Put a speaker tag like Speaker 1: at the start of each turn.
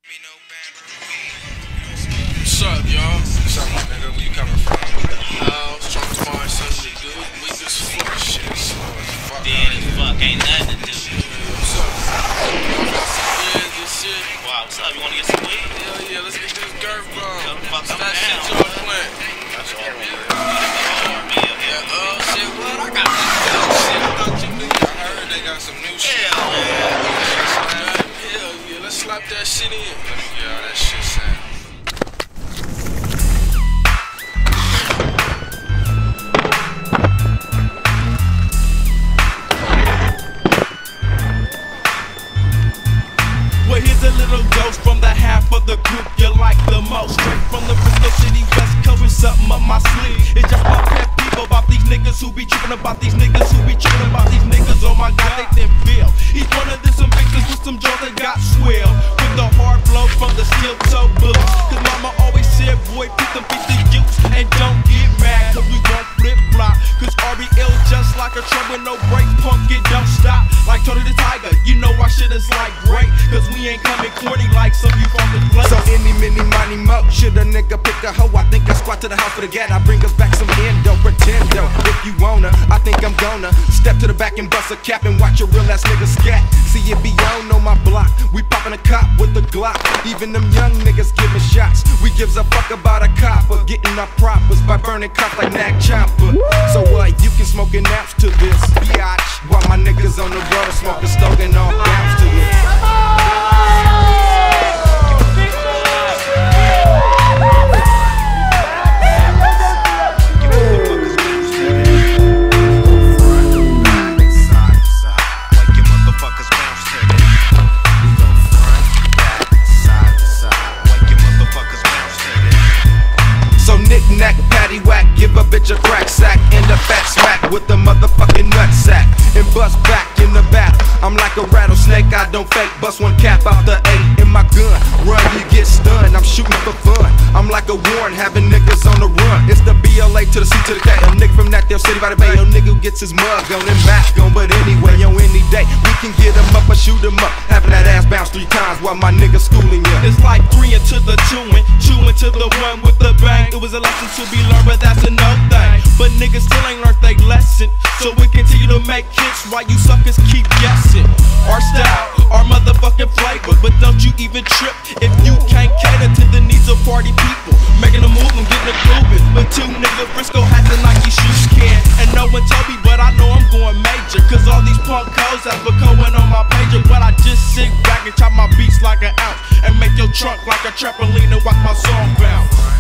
Speaker 1: What's up, y'all?
Speaker 2: What's up, my nigga? Where you coming from?
Speaker 1: Trying to find something to do. We just fuck shit.
Speaker 3: Dead as fuck, ain't nothing to do.
Speaker 1: What's up? Y'all got some weed and shit?
Speaker 3: Wow, what's up? You wanna get some weed?
Speaker 1: Hell yeah, let's get this girl from.
Speaker 3: Come fuck
Speaker 1: That
Speaker 3: some
Speaker 1: shit
Speaker 3: down.
Speaker 1: y'all playing.
Speaker 3: That's all I'm
Speaker 1: Shit, what? I got some shit. I thought you knew.
Speaker 2: I heard they got some new shit.
Speaker 3: Hell yeah.
Speaker 1: Hell yeah, let's slap that shit in.
Speaker 2: Let me get all that shit sound.
Speaker 4: Well, here's a little dose from the half of the group you like the most. Straight from the Bristol City West Coast with something up my sleeve. It's just my pet peeve about these niggas who be tripping about these niggas who be tripping about these niggas. Oh my God, they didn't feel. Each one of them some victims with some jaws that got swell. With the hard blow from the steel toe boots. Cause mama always said, boy, pick them 50 use and don't get mad. Cause we won't flip flop. Cause RBL just like a truck with no brakes. Punk it don't stop. Like Tony the Tiger, you know our shit is like great. Cause we ain't coming corny like some you from the place.
Speaker 5: So any, mini, money, mo. Should a nigga pick a hoe? I think I squat to the house for the gat. I bring us back some endo, pretendo. If you wanna, I think I'm gonna step to the back and bust a cap and watch a real ass nigga scat. See it be on my block. We poppin' a cop with the Glock. Even them young niggas giving shots. We gives a fuck about a cop or getting our proppers by burning cops like Nag Chopper. So what? You can smoke an ounce to this, biatch. While my niggas on the road smoking, stoking all bounce to it. Knick-knack, paddywhack, give a bitch a crack sack and a fat smack with the motherfucking nutsack and bust back in the back. I'm like a rattlesnake, I don't fake. Bust one cap out the 8 in my gun. Run, you get stunned. I'm shooting for fun. I'm like a Warren, having niggas on the run. It's the BLA to the C to the K. A nigga from that there city by the bay. Yo, nigga who gets his mug on and mask on. But anyway, yo, any day we can get him up or shoot him up. Having that ass bounce 3 times while my nigga schooling you.
Speaker 4: It's like 3 into the 2 and 2 into the 1 with the bang. It was a lesson to be learned, but that's a no thing. But niggas still ain't learned they lesson. So we continue to make hits while you suckers keep guessing. Our style, our motherfucking flavor. But don't you even trip if you can't cater to the needs of party people. Making a move and getting it grooving. But 2 niggas Briscoe has the Nike shoes can. And no one told me, but I know I'm going major. Cause all these punk codes that's going on my pager. But I just sit back and chop my beats like an ounce. And make your trunk like a trampoline and watch my song bounce.